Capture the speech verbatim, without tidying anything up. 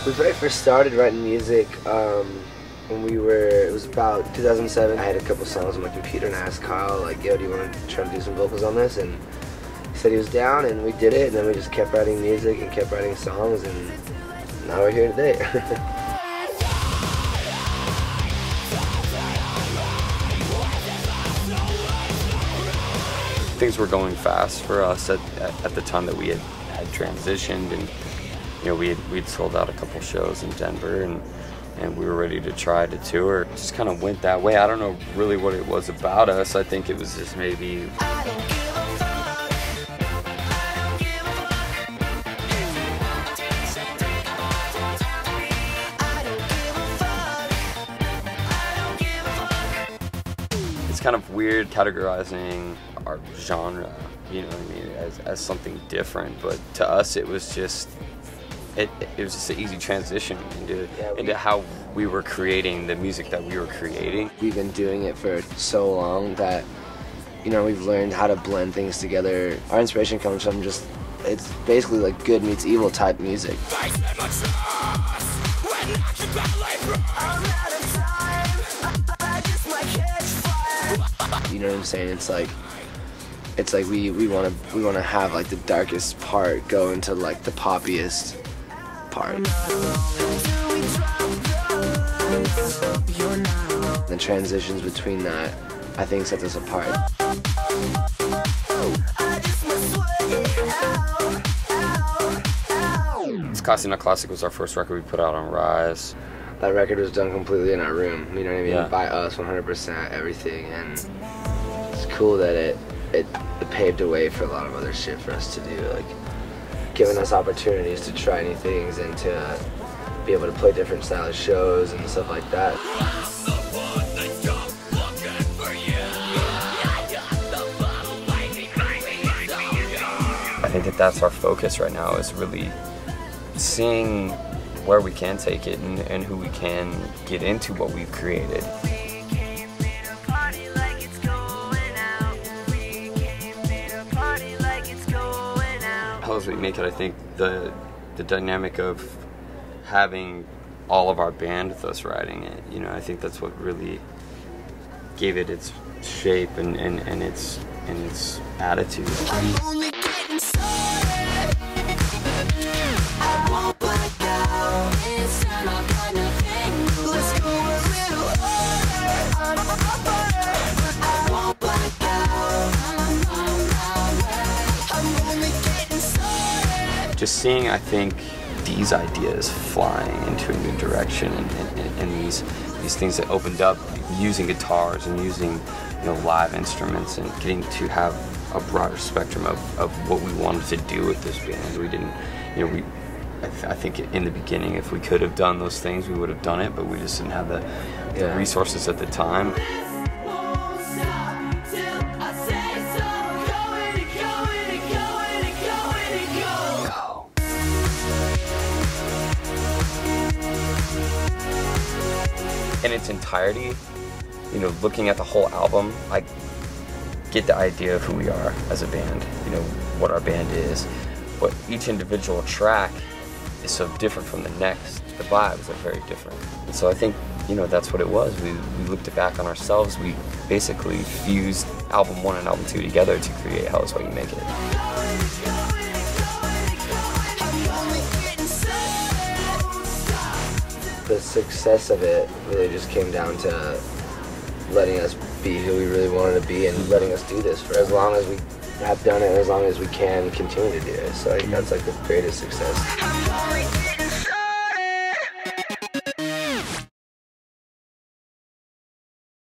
We very first started writing music um, when we were, it was about two thousand seven. I had a couple songs on my computer and I asked Kyle, like, yo, do you want to try to do some vocals on this? And he said he was down, and we did it, and then we just kept writing music and kept writing songs, and now we're here today. Things were going fast for us at, at, at the time that we had, had transitioned, and you know we had, we'd sold out a couple shows in Denver, and and we were ready to try to tour. It just kind of went that way. I don't know really what it was about us. I think it was just maybe it's kind of weird categorizing our genre, you know what I mean, as, as something different, but to us it was just it, it was just an easy transition into, yeah, we, into how we were creating the music that we were creating. We've been doing it for so long that, you know, we've learned how to blend things together. Our inspiration comes from just, it's basically like good meets evil type music. You know what I'm saying? It's like, it's like we we want to we want to have like the darkest part go into like the poppiest part. The transitions between that, I think, sets us apart. Classic Not Classic was our first record we put out on Rise. That record was done completely in our room, you know what I mean? Yeah. By us, one hundred percent, everything, and it's cool that it, it it paved a way for a lot of other shit for us to do, like giving us opportunities to try new things and to be able to play different style of shows and stuff like that. I think that that's our focus right now, is really seeing where we can take it and, and who we can get into what we've created. How as we make it, I think the the dynamic of having all of our band with us writing it, you know, I think that's what really gave it its shape and, and, and its and its attitude. Just seeing, I think, these ideas flying into a new direction, and, and, and these these things that opened up, using guitars and using, you know, live instruments, and getting to have a broader spectrum of, of what we wanted to do with this band. We didn't, you know, we. I, th I think in the beginning, if we could have done those things, we would have done it, but we just didn't have the, the yeah. resources at the time. In its entirety, you know, looking at the whole album, I get the idea of who we are as a band, you know, what our band is. But each individual track is so different from the next. The vibes are very different. And so I think, you know, that's what it was. We, we looked back on ourselves. We basically fused album one and album two together to create Hell Is What You Make It. The success of it really just came down to letting us be who we really wanted to be and letting us do this for as long as we have done it and as long as we can continue to do it. So I think that's like the greatest success.